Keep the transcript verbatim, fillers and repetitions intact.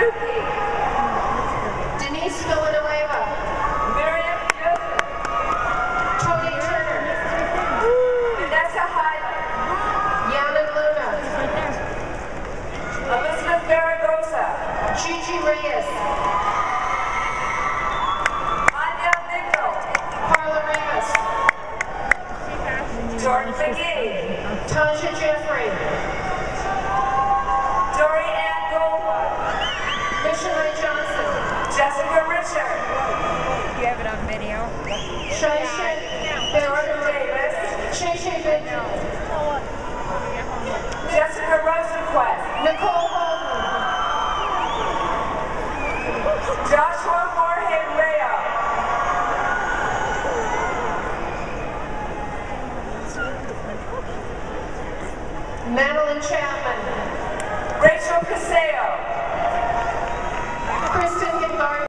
Denise F I D M. Miriam Joseph. Tony Turner. Vanessa Hyland. Yana Luna. Elizabeth Zaragoza. Gigi Reyes. Anya Nichol. Carla Rivas. Jordan McGee. Tasha Jeffrey. Dory Ann Goldwood. Michelle Johnson. Jessica Richard. You have it on video? Shai Shay. Jordan Davis. Shay Shay Benton. Jessica Rosenquist. Nicole Holden. Joshua Jorge Rea. Madeline Chapman.